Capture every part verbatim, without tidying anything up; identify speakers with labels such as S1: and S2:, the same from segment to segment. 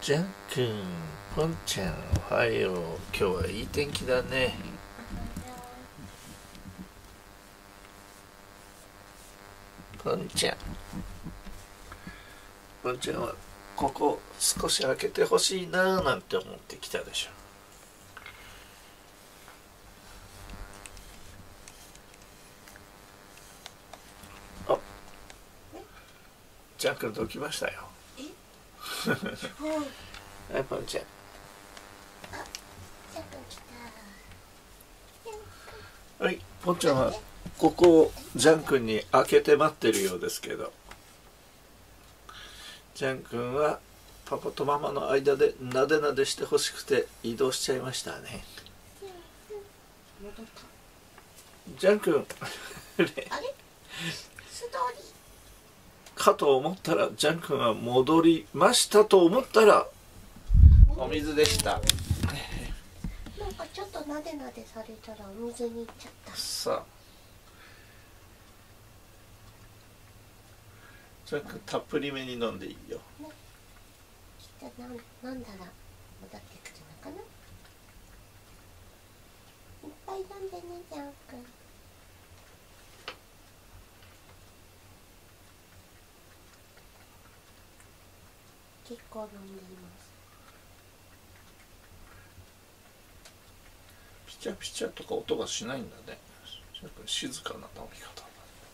S1: ジャン君、ポンちゃん、おはよう。今日はいい天気だね。ポンちゃん、ポンちゃんはここ少し開けてほしいなーなんて思ってきたでしょ。あ、ジャン君と起きましたよ。はい、ポンちゃん。はい、ポンちゃんはここをジャン君に開けて待ってるようですけど、ジャン君はパパとママの間でなでなでしてほしくて移動しちゃいましたね。ジャン君あれかと思ったら、ジャン君は戻りましたと思ったらお水でした。
S2: なんかちょっとなでなでされたらお水に行っちゃった。
S1: さあ、ジャン君たっぷりめに飲んでいいよ。
S2: ね、きっとなん飲んだら戻ってくるのかな。いっぱい飲んでね、ジャン君。結構飲んでいます。
S1: ピチャピチャとか音がしないんだね。ジャン君静かな飲み方。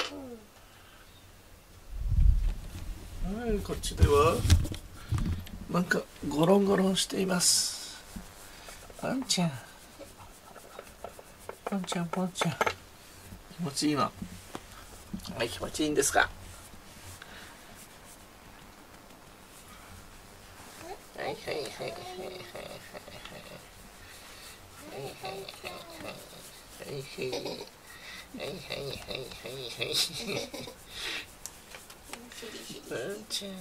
S1: うん、はい、こっちではなんかゴロンゴロンしています。ポンちゃん、ポンちゃん、ポンちゃん、気持ちいいの？はい、気持ちいいんですか？はいはいはいはいはいはいはいはいはいはいはいはいポンちゃん。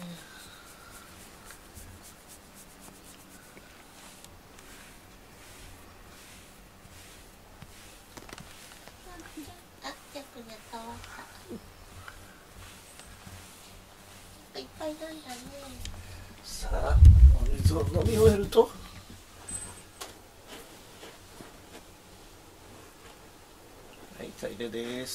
S2: あ、ジャン君やった終わった。いっぱい飲んだね。
S1: さあ、お水を飲み終えるとはい、トイレです。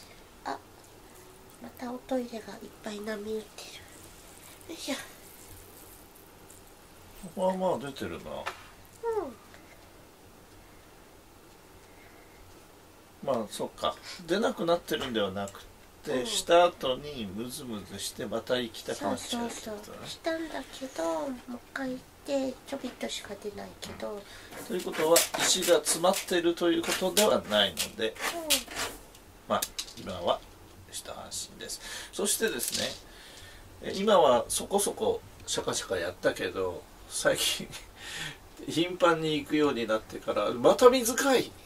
S2: あ、またおトイレがいっぱい波打ってる。よいしょ。
S1: まあまあ出てるな。
S2: うん。
S1: まあそっか、出なくなってるんではなくて、うん、した後にムズムズしてまた行きたくなっちゃうってことね。
S2: そうそうそう、したんだけどもう一回行ってちょびっとしか出ないけど、
S1: ということは石が詰まっているということではないので、うん、まあ今は一安心です。そしてですね、今はそこそこシャカシャカやったけど、最近頻繁に行くようになってからまた水かい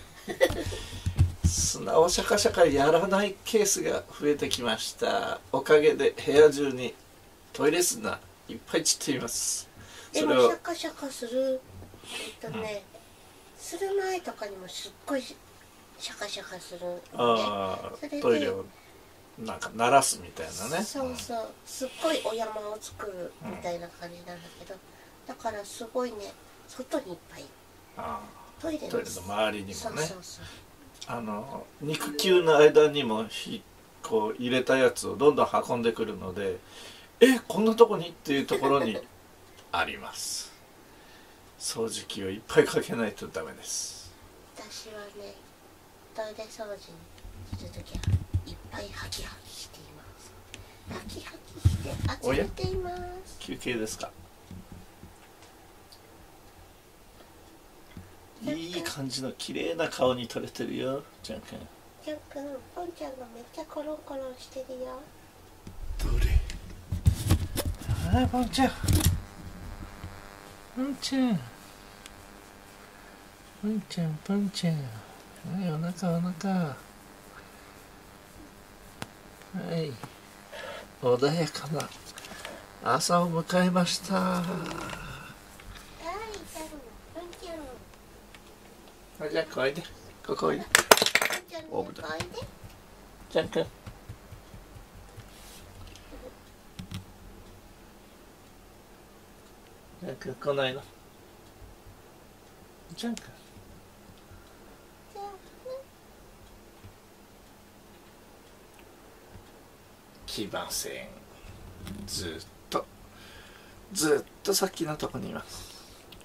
S1: 砂をシャカシャカやらないケースが増えてきました。おかげで部屋中にトイレ砂いっぱい散っています。
S2: でもシャカシャカするえっとね、うん、する前とかにもすっごいシャカシャカするのね。
S1: ああ、トイレをなんか鳴らすみたいなね。
S2: そうそう、すっごいお山を作るみたいな感じなんだけど、だからすごいね、外にいっぱい、
S1: ああ、
S2: トイレ の,
S1: トイレの周りにもね、
S2: そうそうそう、
S1: あの肉球の間にもひこう入れたやつをどんどん運んでくるので、え、こんなとこにっていうところにあります。掃除機をいっぱいかけないとダメです。
S2: 私はね、トイレ掃除するときはいっぱいハキハキしています。ハキハキして集めています。
S1: 休憩ですか？いい感じの綺麗な顔に撮れてるよ、ジャン君。
S2: ジャン君、ポンちゃんがめっちゃコロンコロンしてるよ。
S1: どれ？ああ、ポンちゃん。ポンちゃん。ポンちゃん、ポンちゃん。はい、お腹、お腹。はい。穏やかな朝を迎えました。はい、
S2: ジャン、ポンちゃん。
S1: はい、じゃあ、おいで。ここおいで。
S2: おいで。
S1: ジャン君。 ジャン君来ないの？ジャン君来ません。ずっとずっとさっきのとこにいます。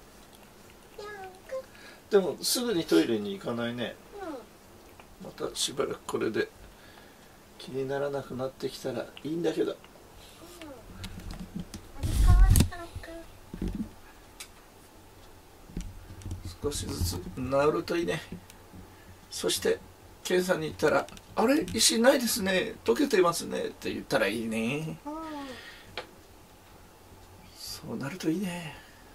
S1: でもすぐにトイレに行かないね。またしばらくこれで気にならなくなってきたらいいんだけど。少しずつ治るといいね。そして検査に行ったら「あれ石ないですね、溶けてますね」って言ったらいいね。そうなるといいね。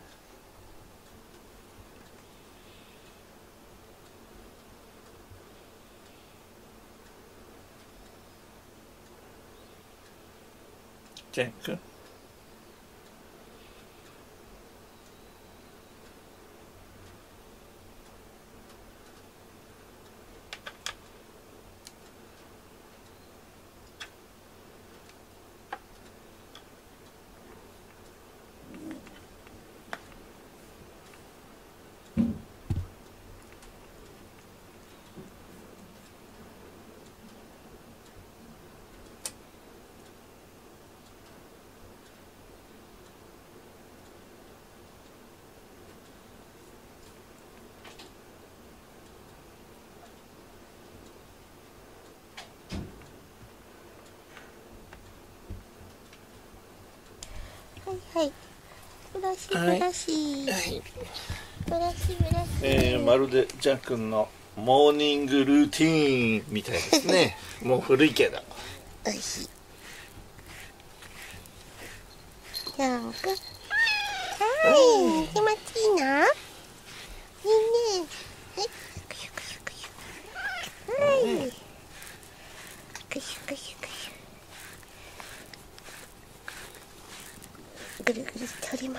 S1: ジャン君。
S2: はい、ブラシブラシ、はい、ブラシブラシ、
S1: えー、まるでジャン君のモーニングルーティーンみたいですね。もう古いけど
S2: おいしい。ジャン君、はい、気持ちいいな。いいね。はい、くしゅくしゅくしゅ、はい、くしゅくしゅくしゅ、ぐるぐるしております。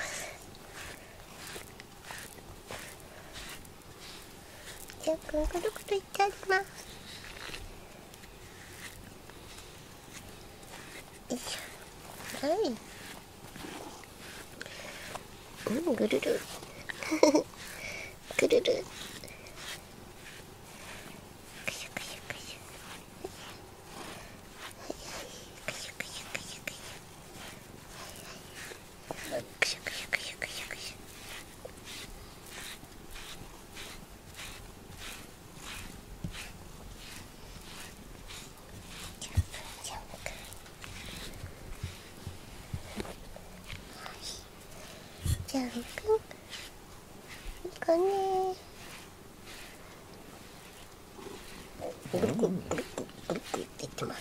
S2: ジャン君ぐるぐるいっております。よいしょ、はい、うん、ぐるるぐるる、くしゅくしゅくしゅ、くしゅくしゅくしゅくしゅ、くしゅくしゅくしゅくしゅくしゅ、ジャンプジャンプ、ジャンプ、いいかね。ぐるくぐるくぐるくって言ってます。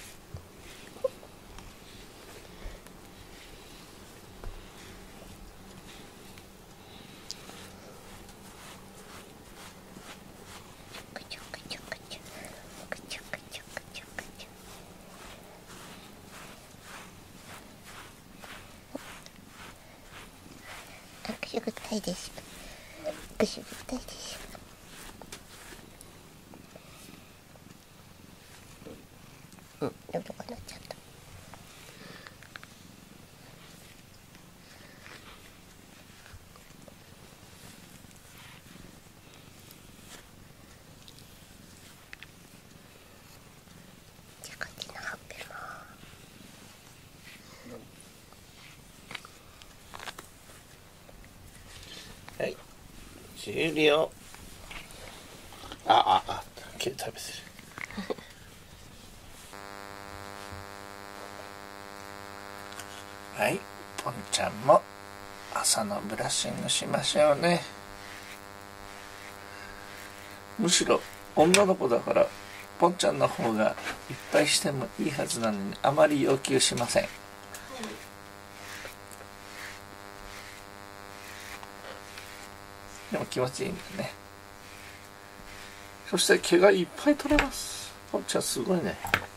S2: くちょくちょくちょくちょくちょくちょくちょ、あ、くしゅぐったいです。くしゅぐったいです。うん、喉が鳴っちゃった。じゃあこっちのほっぺも。
S1: はい、終了。あああ、携帯見せる。はい、ポンちゃんも朝のブラッシングしましょうね。むしろ女の子だからポンちゃんの方がいっぱいしてもいいはずなのにあまり要求しません。でも気持ちいいんだね。そして毛がいっぱい取れます。ポンちゃんすごいね。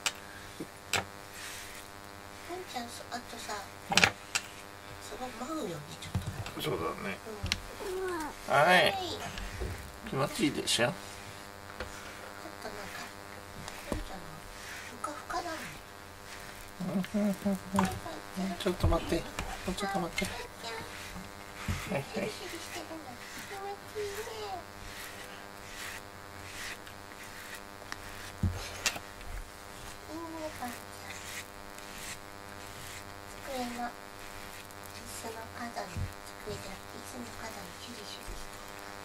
S2: ポンちゃん、あとさ、すごい舞うよね、ちょっと。
S1: そうだね。
S2: うん、
S1: はい、気持ちいいでしょ。
S2: ちょっとなんか、ポンちゃんのふかふかだね。
S1: うんうんうんうん、ちょっと待って、ちょっと待って。 はいはい。
S2: シュリシュリしてるの気持ちいいね。いいね、ポンちゃん。机の椅子の角に、机じゃなくて椅子の角にシュリシュリして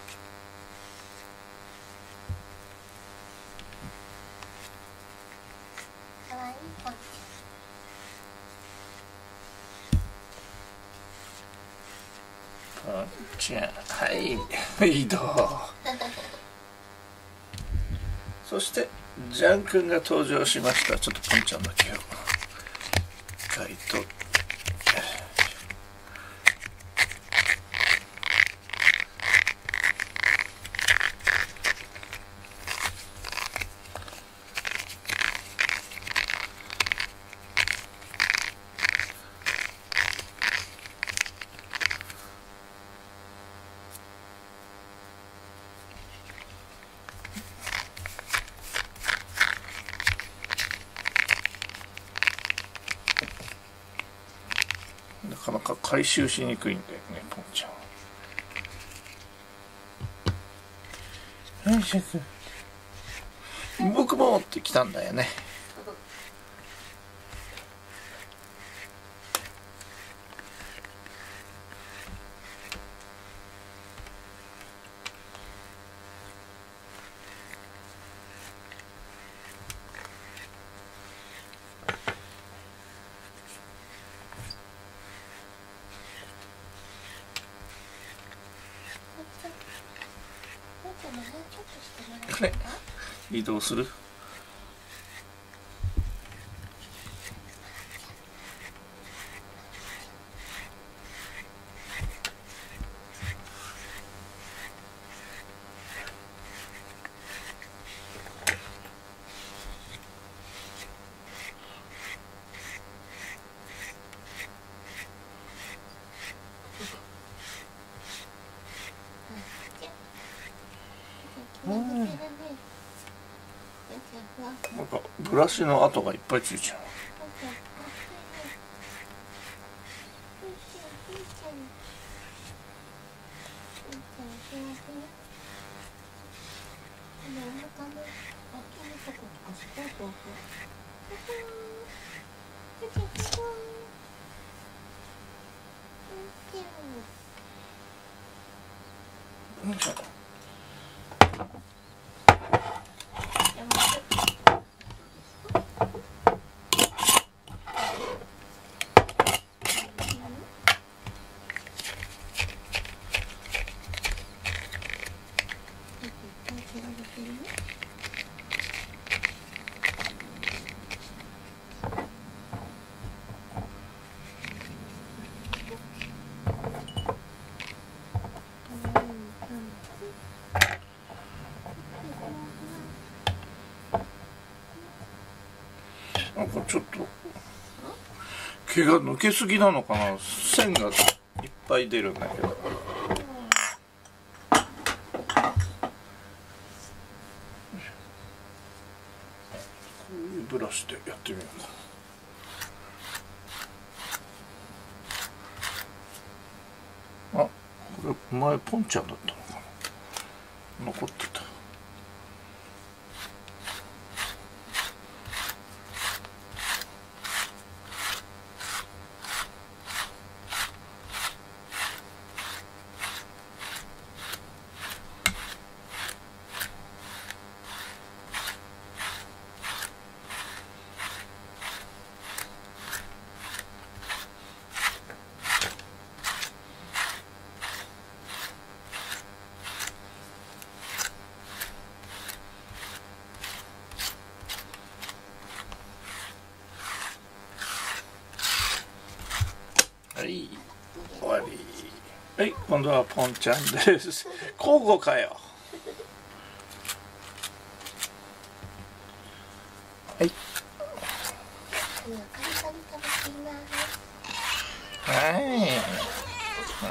S2: る。かわいいポンち
S1: ポンちゃん、はい移動。そしてジャン君が登場しました。ちょっとポンちゃんだけを書いとなかなか回収しにくいんだよね、ポンちゃん。よいしょ。僕も持ってきたんだよね。これ移動する。なんかブラシの跡がいっぱいついちゃう。なんかちょっと毛が抜けすぎなのかな。線がいっぱい出るんだけど。こういうブラシでやってみようか。あ、これ前ポンちゃんだったのかな。残ってた。はい、終わり。はい、今度はポンちゃんです。交互かよ。はい。はい。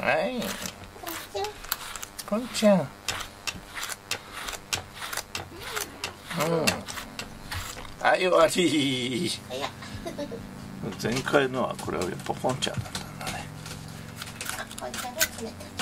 S1: はい。ポンちゃん。うん。はい、終わり。前回のはこれはやっぱポンちゃんだったんだね。
S2: あ、ポンちゃんが詰めた。